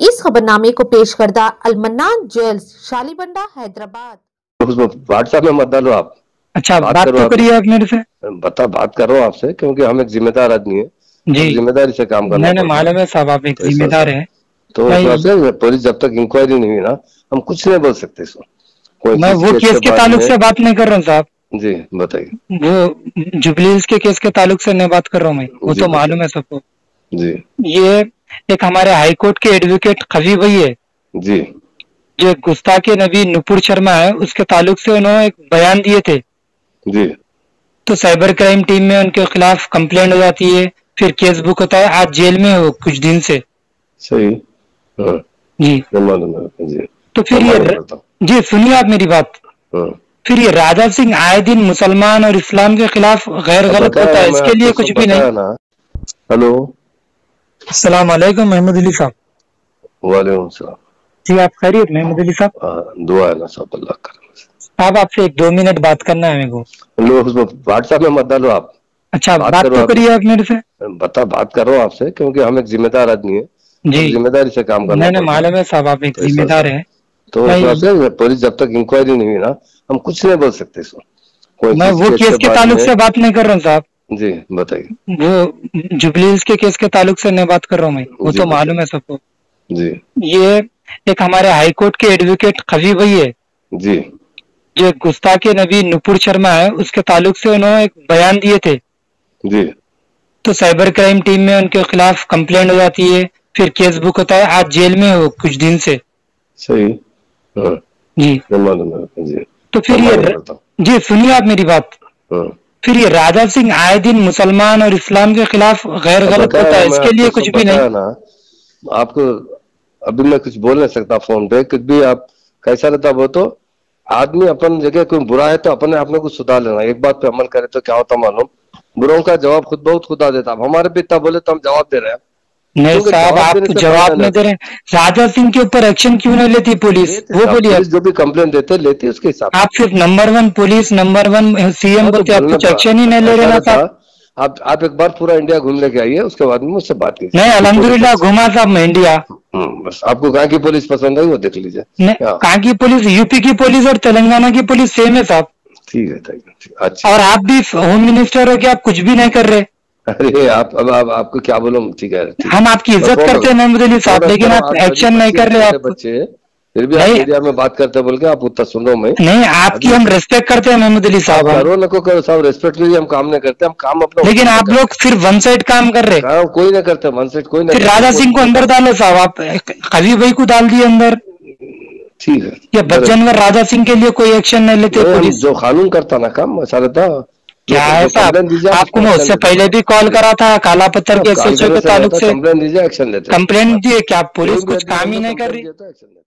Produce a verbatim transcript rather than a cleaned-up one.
इस खबरनामे को पेश करदा अलमन्नान जेल्स शालीबंडा हैदराबाद। उसमें व्हाट्सएप में मत डालो आप। अच्छा बात, बात तो करिए आप मेरे से। बता बात कर रहा हूँ आपसे क्योंकि हम एक जिम्मेदार आदमी है जी, जिम्मेदारी से काम करना। नहीं नहीं मालूम है साहब, आप एक तो जिम्मेदार है। तो पुलिस जब तक इंक्वायरी नहीं हुई ना हम कुछ नहीं बोल सकते इसको। मैं वो केस के ताल्लुक से बात नहीं कर रहा हूँ साहब जी, बताइए। वो जुबलीज के केस के ताल्लुक से नहीं बात कर रहा हूँ मैं, वो तो मालूम है सबको जी। ये एक हमारे हाईकोर्ट के एडवोकेट खवी भाई है जी, जो गुस्ताखे नबी नुपुर शर्मा है, उसके ताल्लुक से उन्होंने एक बयान दिए थे जी। तो साइबर क्राइम टीम में उनके खिलाफ कंप्लेंट हो जाती है, फिर केस बुक होता है। आज जेल में हो कुछ दिन से। सही हाँ। जी जी। तो फिर ये जी सुनिए आप मेरी बात। हाँ। फिर ये राजा सिंह आए दिन मुसलमान और इस्लाम के खिलाफ गैर गलत होता है, इसके लिए कुछ भी नहीं। हेलो अस्सलाम वालेकुम महमूद अली साहब। वालेकुम सलाम जी, आप खैरियत महमूद अली साहब? दुआ है ना सब अल्लाह का। साहब आपसे एक दो मिनट बात करना है मेरे को। लो उसमें व्हाट्सएप में मत डालो आप। अच्छा बात, बात तो करिए आप मेरे से। बता बात कर रहा हूँ आपसे क्योंकि हम एक जिम्मेदार आदमी है जी, जिम्मेदारी से काम करना। नहीं नहीं मालूम है साहब, आप एक जिम्मेदार है। तो पुलिस जब तक इंक्वायरी नहीं हुई ना हम कुछ नहीं बोल सकते इसको। मैं वो केस के ताल्लुक से बात नहीं कर रहा हूँ साहब जी, बताइए। वो जुबलीज के केस के ताल्लुक से नहीं बात कर रहा हूँ मैं, वो तो मालूम है सबको जी। ये एक हमारे हाईकोर्ट के एडवोकेट खवी भाई है जी, जो गुस्ताखे नबी नुपुर शर्मा है, उसके ताल्लुक से उन्होंने एक बयान दिए थे जी। तो साइबर क्राइम टीम में उनके खिलाफ कंप्लेंट हो जाती है, फिर केस बुक होता है। आज जेल में हो कुछ दिन से। सही हाँ। जी जी। तो फिर ये जी सुनिए आप मेरी बात। हाँ। फिर ये राजा सिंह आए दिन मुसलमान और इस्लाम के खिलाफ गैर गलत होता है, इसके लिए कुछ भी नहीं ना। आपको अभी मैं कुछ बोल नहीं सकता फोन पे, कुछ भी आप कैसा रहता वो तो आदमी अपन जगह कोई बुरा है तो अपने आप में कुछ सुधार लेना। एक बात पे अमल करे तो क्या होता मालूम, बुरों का जवाब खुद बहुत खुदा देता। हमारे भी इतना बोले तो हम जवाब दे रहे हैं। नहीं साहब आप जवाब नहीं दे रहे। राजा सिंह के ऊपर एक्शन क्यों नहीं लेती पुलिस, वो बोलिए। जो भी कंप्लेन देते लेती उसके हिसाब। आप सिर्फ number one police number one CM बोलते, आप कुछ एक्शन ही नहीं ले रहे ना साहब। आप आप एक बार पूरा इंडिया घूम लेके आइए, उसके बाद में मुझसे बात कीजिए। नहीं अल्हम्दुलिल्लाह घुमा साहब मैं इंडिया। बस आपको कहाँ की पुलिस पसंद है वो देख लीजिए। कहाँ की पुलिस? यूपी की पुलिस और तेलंगाना की पुलिस सेम है साहब। ठीक है अच्छा। और आप भी होम मिनिस्टर हो, क्या आप कुछ भी नहीं कर रहे? अरे आप अब आप, आपको क्या बोलूं। ठीक है हम आपकी इज्जत करते हैं महमूद अली साहब, लेकिन आप एक्शन नहीं कर रहे। आप बच्चे फिर भी आप मीडिया में बात करते बोल के आप उतना सुन रहा हूँ मैं। नहीं आपकी हम रेस्पेक्ट करते हैं महमूद अली साहब। करो न करो साहब, रेस्पेक्ट लीजिए। हम काम नहीं करते, हम काम अपना। लेकिन आप लोग फिर वन साइड काम कर रहे। काम कोई नहीं करते वन साइड, कोई नहीं। फिर राजा सिंह को अंदर डालो साहब, आप खवी भाई को डाल दिए अंदर। ठीक है ये बच्चनवर राजा सिंह के लिए कोई एक्शन नहीं लेते पुलिस? जो कानून करता ना काम ऐसा रहता। क्या है साहब, आपको मैं उससे पहले भी कॉल करा था काला पत्थर के एसएचओ के ताल्लुक से। कंप्लेन दीजिए, एक्शन लेते। कंप्लेन दिए क्या? पुलिस कुछ काम ही नहीं कर रही।